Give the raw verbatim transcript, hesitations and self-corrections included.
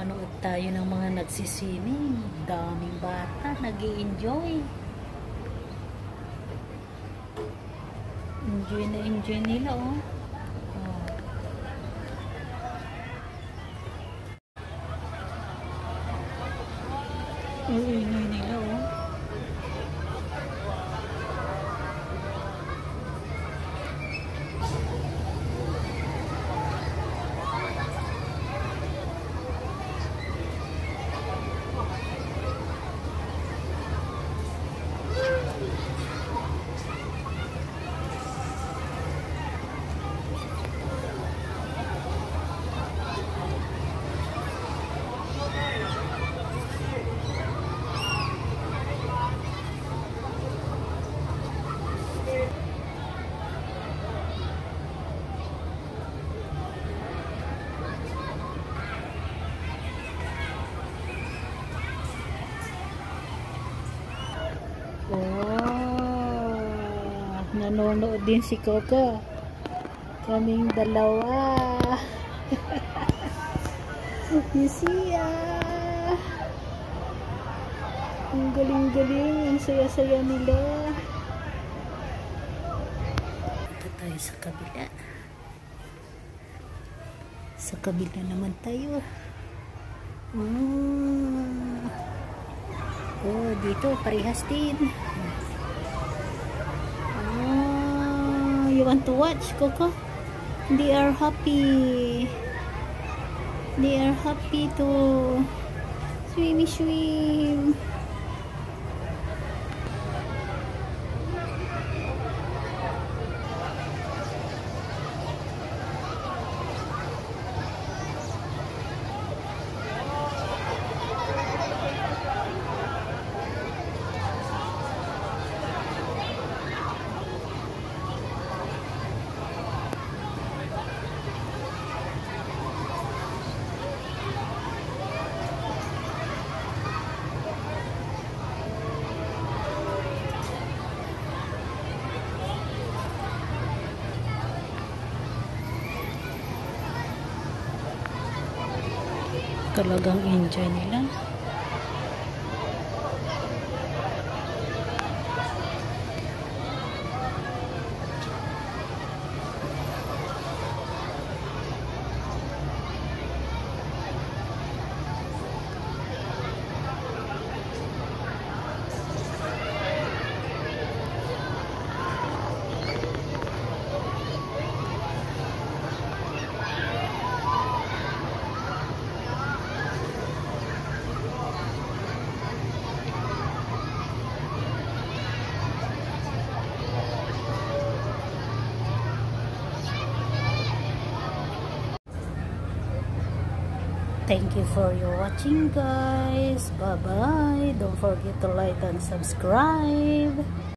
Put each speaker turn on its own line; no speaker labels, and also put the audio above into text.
Manood tayo ng mga nagsisining. Daming bata, nag-i-enjoy. Enjoy na enjoy nila, oh. Oh. Enjoy nila, oh. Oh, nanonood din si Coco. Kaming dalawa. You see, ah. Ang galing-galing. Ang saya-saya nila. Punta tayo sa kabila. Sa kabila naman tayo. Hmm. Oh, dito parehas din. Oh, you want to watch, Coco? They are happy. They are happy to swim, swim. Talagang enjoy nila. Thank you for your watching, guys. Bye bye. Don't forget to like and subscribe.